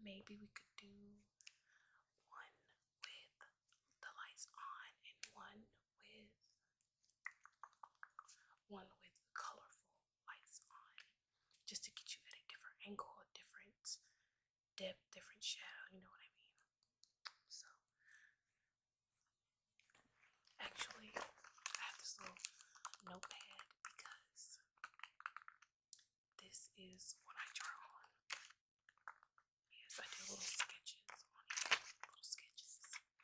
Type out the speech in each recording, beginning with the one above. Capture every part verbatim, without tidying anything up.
maybe we could do one with the lights on and one with one with colorful lights on, just to get you at a different angle, a different depth, different shadow, you know what I mean? So actually I have this little notepad because this is what I draw on. Yes, I do little sketches on here, little sketches.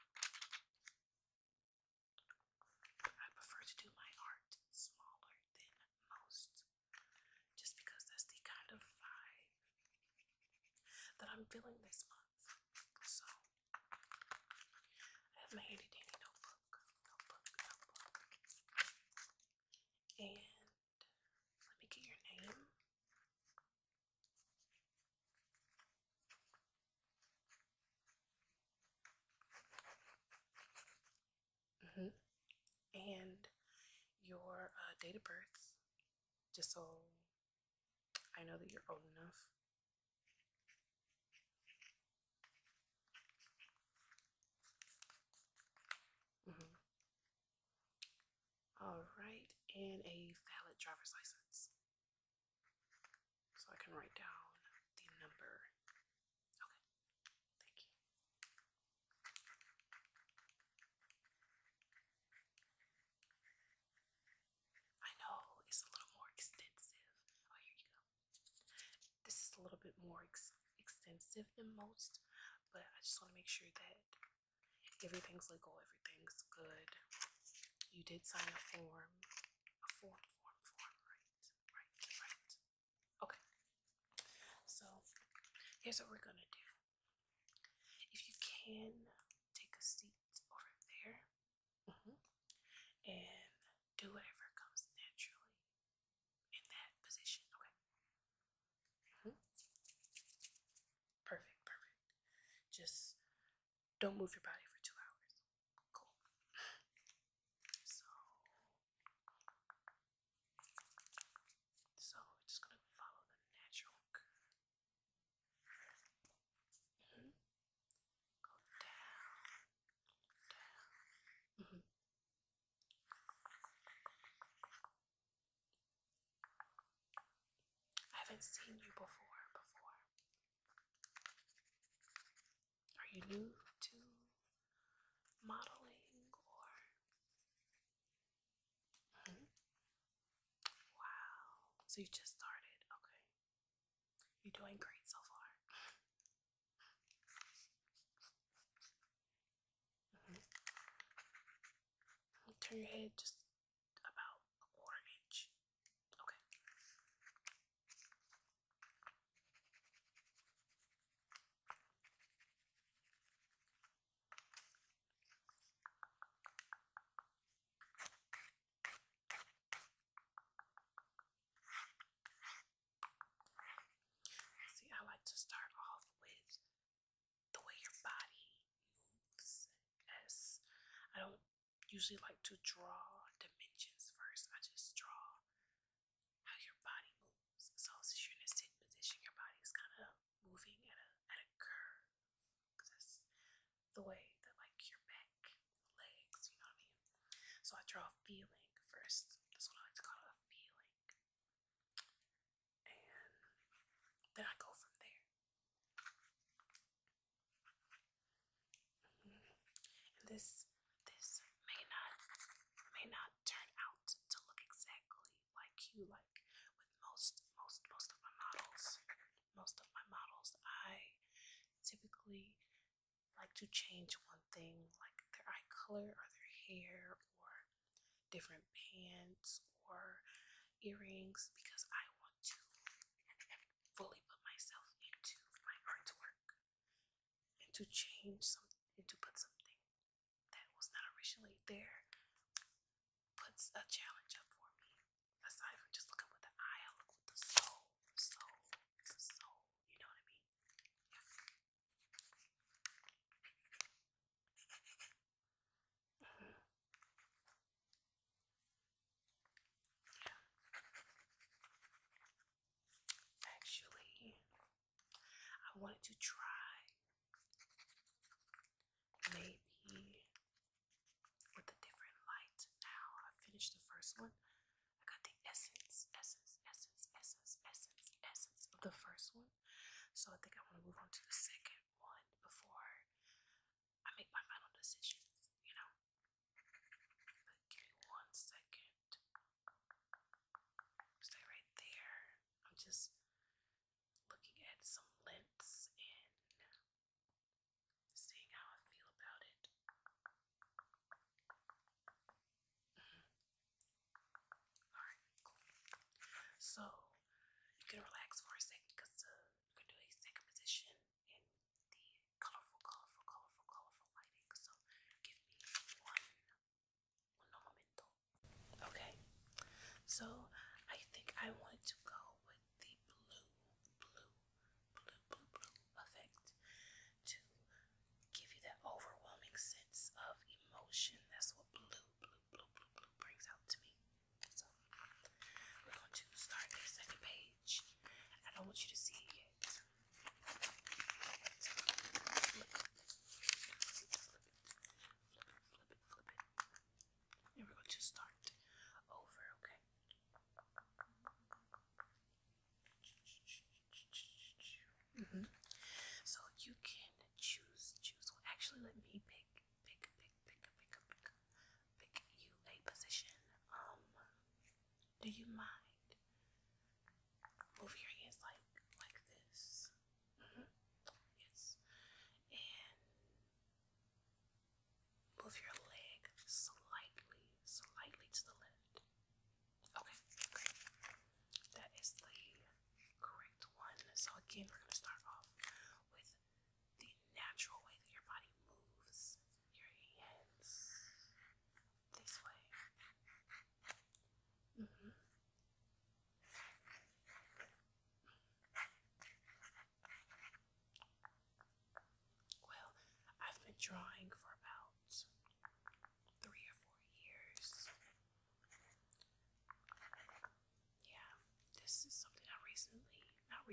I prefer to do my art smaller than most, just because that's the kind of vibe that I'm feeling this month. So I have my handy dandy notebook, notebook, notebook. And let me get your name. Mm-hmm. And your uh, date of birth, just so I know that you're old enough. Mm-hmm. All right, and a valid driver's license, so I can write down the number. Okay, thank you. I know it's a little more extensive. Oh, here you go. This is a little bit more ex extensive than most, but I just want to make sure that everything's legal, everything's good. You did sign a form, a form, form, form, right, right, right. Okay, so here's what we're gonna do. If you can, take a seat over there, mm-hmm, and do whatever comes naturally in that position, okay? Mm-hmm. Perfect, perfect. Just don't move your body for two hours. Cool. So, so we're just gonna follow the natural curve. Mm-hmm. Go down, down. Mm-hmm. I haven't seen you before. Before. Are you new to modeling or? Mm-hmm. Wow. So you just started. Okay. You're doing great so far. Mm-hmm. Turn your head just about a quarter inch. Okay. See, I like to start off with the way your body moves, as I don't usually like to draw dimensions first. I just draw how your body moves. So since you're in a sit position, your body is kind of moving at a at a curve, because that's the way that like your back, legs, you know what I mean? So I draw a feeling first. That's what I like to call it, a feeling. And then I go from there. Mm-hmm. And this this may not may not turn out to look exactly like you, like with most most most of my models. Most of my models, I typically like to change one thing, like their eye color or their hair or different pants or earrings, because I want to fully put myself into my artwork, and to change something and to put something that was not originally there puts a challenge up for me. Aside from just looking with the eye, I look with the soul, soul, the soul, you know what I mean? Yeah. Mm-hmm. Yeah. Actually, I wanted to try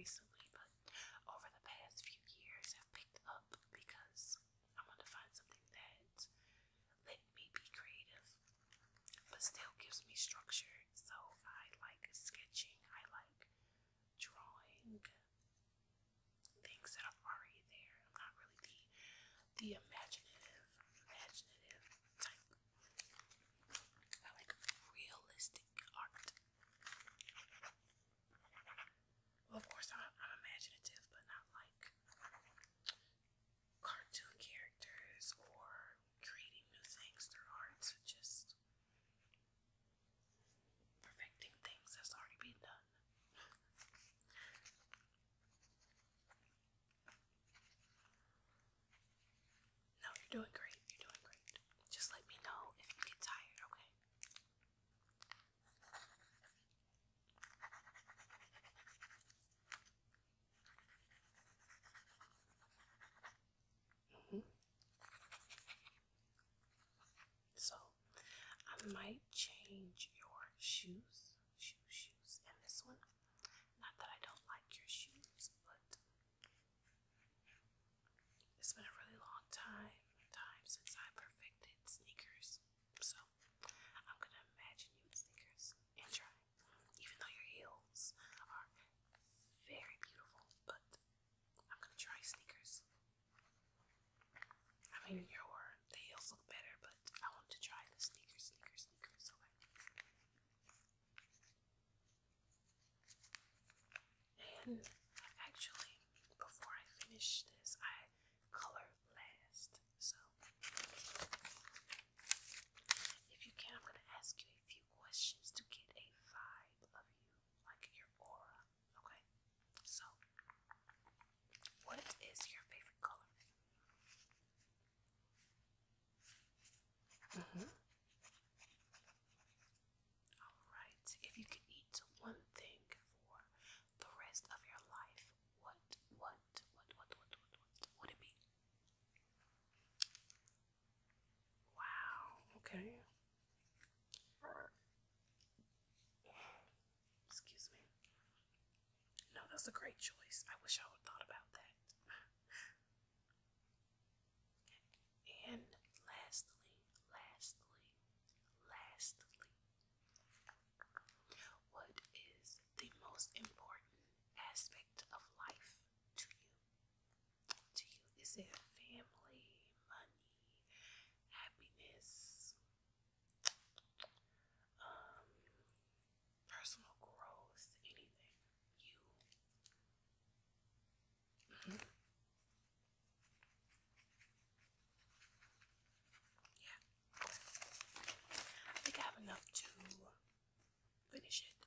recently, but over the past few years have picked up because I want to find something that let me be creative, but still gives me structure. So I like sketching, I like drawing things that are already there. I'm not really the the imaginative, imaginative type. I like realistic art. Well, of course, I'm, I'm imaginative, but not like cartoon characters or creating new things through art. Just perfecting things that's already been done. No, you're doing great. You're doing great. Just let me know if you get tired, okay? Mm-hmm. So, I might change your shoes, shoes, shoes, and this one. Not that I don't like your shoes, but it's been a really long time, time since I perfected sneakers. So, I'm gonna imagine you in sneakers and try. Even though your heels are very beautiful, but I'm gonna try sneakers. I mean, your the heels look better, but I want to try the sneakers, sneakers, sneakers. Okay. And actually, before I finish this, I color last. So, if you can, I'm gonna ask you a few questions to get a vibe of you, like your aura. Okay. So, what is your favorite color? Mm-hmm. Alright. If you could eat one thing for the rest of your life, what, what, what, what, what, what, what would it be? Wow. Okay. Excuse me. No, that's a great choice. I wish I would have thought about that. And lastly, lastly, lastly, what is the most important aspect of life to you? To you, is it family, money, happiness, um, personal growth, anything? You. Mm-hmm. Yeah. I think I have enough to finish it.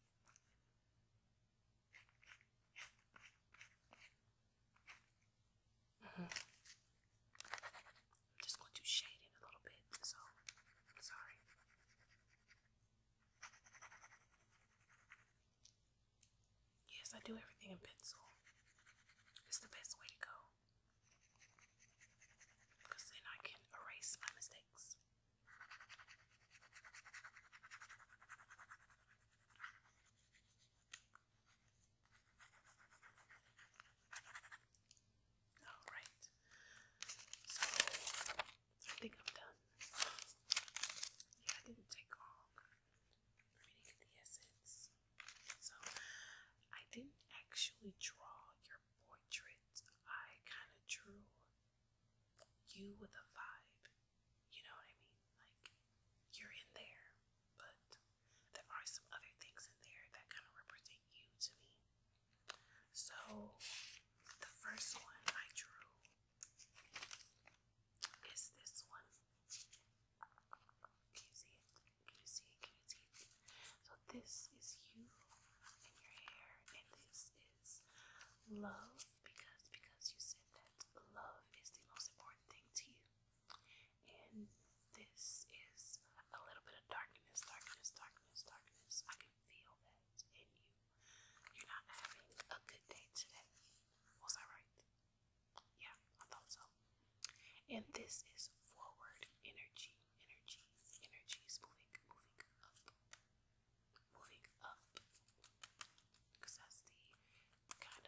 Mm-hmm. I'm just going to shade it a little bit, so sorry. Yes, I do everything in pencil. It's the best way to go. Because then I can erase my mistakes. Alright. So, I think I'm done. Yeah, it didn't take long for me to get the essence. So, I didn't actually draw your portrait. I kind of drew you with a vibe. You know what I mean? Like, you're in there, but there are some other things in there that kind of represent you to me. So, the first one I drew is this one. Can you see it? Can you see it? Can you see it? So this is you and your hair, and this is love, because because you said that love is the most important thing to you. And this is a little bit of darkness, darkness, darkness, darkness. I can feel that in you. You're not having a good day today. Was I right? Yeah, I thought so. And this is forward energy, energy, energies moving, moving up, moving up. Because that's the kind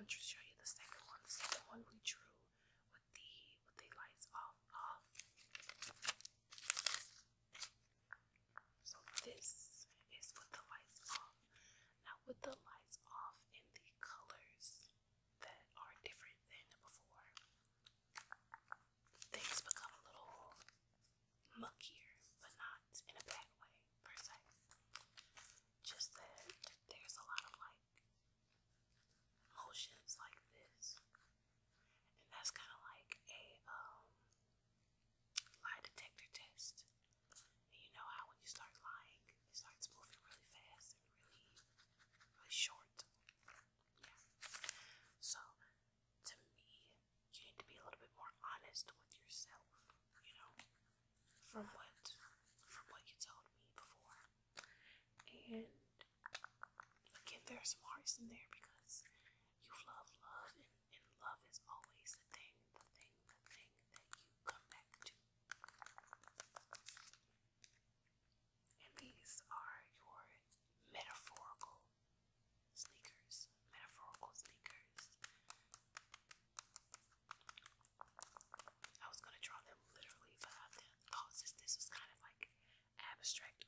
want to show you the second one. The second one we drew with the with the lights off off. So this is with the lights off. Now with the lights off and the colors that are different than before, things become a little muckier, but not in a bad way per se. Just that there's a lot of like motions like this, and that's kind of like a um, lie detector test. And you know how when you start lying, it starts moving really fast and really, really short. Yeah. So to me, you need to be a little bit more honest with yourself. You know, from what from what you told me before, and again, there are some hearts in there because you love love, and, and love is always the thing, the thing, the thing that you come back to. And these are your metaphorical sneakers. Metaphorical sneakers. I was gonna draw them literally, but I thought since this was kind of like abstract